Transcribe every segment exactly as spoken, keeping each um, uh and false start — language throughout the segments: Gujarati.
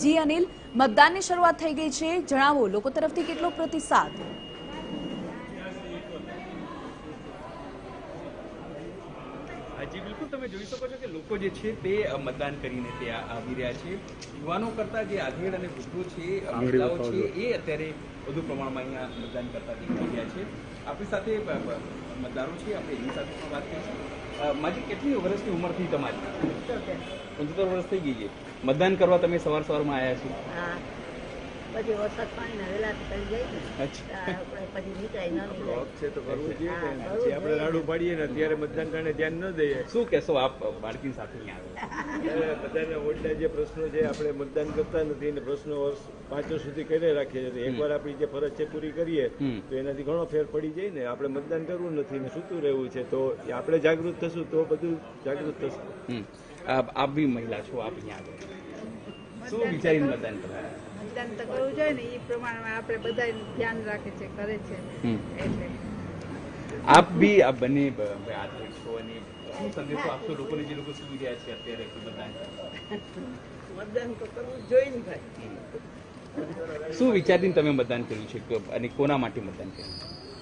જી અનિલ, મતદાનની શરૂઆત થઈ ગઈ છે, જણાવો લોકો તરફથી કેટલો પ્રતિસાદ? જી બિલકુલ, તમે જોઈ શકો છો કે લોકો જે છે તે મતદાન કરીને ત્યાં આવી રહ્યા છે. યુવાનો કરતા જે આધેડ અને વૃદ્ધો છે, મહિલાઓ છે, એ અત્યારે વધુ પ્રમાણમાં અહીંયા મતદાન કરતા દેખાઈ રહ્યા છે. આપણી સાથે મતદારો છે, આપણે એની સાથે પણ વાત કરીશું. માજી, કેટલી વર્ષની ઉંમરથી તમારી? પંચોતેર વર્ષ થઈ ગઈ છે. મતદાન કરવા તમે સવાર સવારમાં આવ્યા છો? પછી વરસાદ પાણી વેલા કરી જાય પછી નીકળાય છે તો કરવું જોઈએ. આપણે લાડુ પાડીએ ને ત્યારે મતદાન કરીને ધ્યાન ન દઈએ. શું કહેશો આપ બાળકી સાથે અહીંયા બધાના વોટના જે પ્રશ્નો છે આપણે મતદાન કરતા નથી ને પ્રશ્નો વર્ષ પાંચ વર્ષ સુધી કરી રાખીએ છીએ. એકવાર આપણી જે ફરજ છે પૂરી કરીએ તો એનાથી ઘણો ફેર પડી જાય ને. આપણે મતદાન કરવું નથી ને સૂતું રહેવું છે, તો આપણે જાગૃત થશું તો બધું જાગૃત થશે. આપ બી મહિલા છો, આપ અહીંયા આગળ શું વિચારીને મતદાન કરવા? મતદાન તો કરવું જોઈએ ને, એ પ્રમાણે આપણે બધા ધ્યાન રાખે છે, કરે છે. એટલે આપ બી આ બંને આધેડ છો અને શું સંદેશો આપશો લોકોને જે લોકો સુઈ રહ્યા છે અત્યારે મતદાન? મતદાન તો કરવું જોઈએ ને ભાઈ. શું વિચારીને તમે મતદાન કર્યું છે અને કોના માટે મતદાન કર્યું?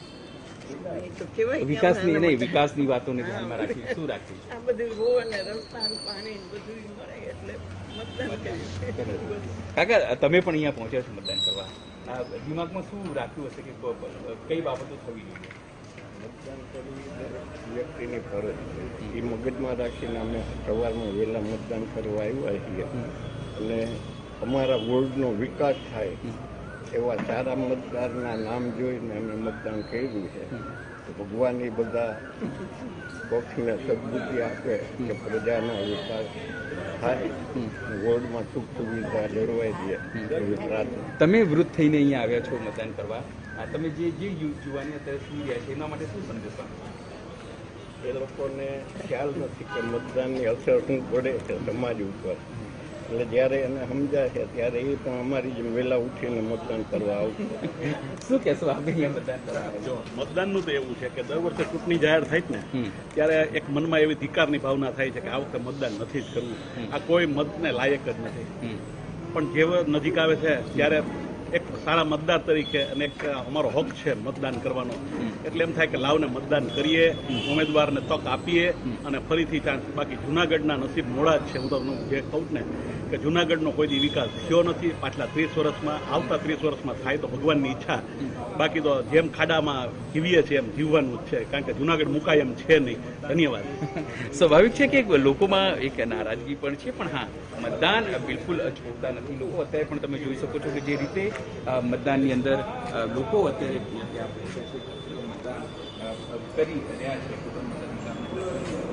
વિકાસની નહીં, વિકાસની વાતોને ધ્યાનમાં રાખી શું રાખ્યું છે? આ બધું રોડ ને રસ્તા પાણી બધું મળે એટલે મતદાન કર્યું. કાકા, તમે પણ અહીંયા પહોંચ્યા છો મતદાન કરવા. આ દિમાગમાં શું રાખ્યું હશે કે કઈ બાબતો થવી જોઈએ? મતદાન કરવું વ્યક્તિની ફરજ છે, એ મગજમાં રાખીને અમે સવારમાં વહેલા મતદાન કરવા આવ્યા છીએ અને અમારા વોર્ડનો વિકાસ થાય એવા સારા મતદારના નામ જોઈને અમે મતદાન કર્યું છે. ભગવાન એ બધા પક્ષને સદબુદ્ધિ આપે કે પ્રજાના વિકાસ થાય, વોર્ડમાં સુખ સુવિધા જળવાઈ દે એવી પ્રાર્થના. તમે વૃદ્ધ થઈને અહીંયા આવ્યા છો મતદાન કરવા. તમે જે જે યુવાની અત્યારે સુઈ રહ્યા છે એના માટે શું સંદેશ આપો? એ લોકોને ખ્યાલ નથી કે મતદાનની અસર શું પડે છે સમાજ ઉપર. એટલે જ્યારે એને સમજાય છે ત્યારે એ પણ અમારી જેમ વહેલા ઉઠીને મતદાન કરવા આવશે. શું કહેશો આપણે અહીંયા મતદાન કરવા? જો મતદાનનું તો એવું છે કે દર વર્ષે ચૂંટણી જાહેર થાય ને ત્યારે એક મનમાં એવી ધિક્કારની ભાવના થાય છે કે આ વખતે મતદાન નથી જ કરવું, આ કોઈ મતને લાયક જ નથી. પણ જેવો નજીક આવે છે ત્યારે એક સારા મતદાર તરીકે અને એક અમારો હક છે મતદાન કરવાનો, એટલે એમ થાય કે લાવને મતદાન કરીએ, ઉમેદવારને તક આપીએ અને ફરીથી ચાન્સ. બાકી જુનાગઢના નસીબ મોડા જ છે. હું તમને જે કહું ને કે જુનાગઢનો કોઈ દી વિકાસ થયો નથી પાછલા ત્રીસ વર્ષમાં. આવતા ત્રીસ વર્ષમાં થાય તો ભગવાનની ઈચ્છા, બાકી તો જેમ ખાડામાં જીવીએ છીએ એમ જીવવાનું જ છે, કારણ કે જુનાગઢ મુકાય એમ છે નહીં. ધન્યવાદ. સ્વાભાવિક છે કે લોકોમાં એક નારાજગી પણ છે, પણ હા, મતદાન બિલકુલ છોડતા નથી લોકો. અત્યારે પણ તમે જોઈ શકો છો કે જે રીતે મતદાનની અંદર લોકો અત્યારે મતદાન કરી રહ્યા છે.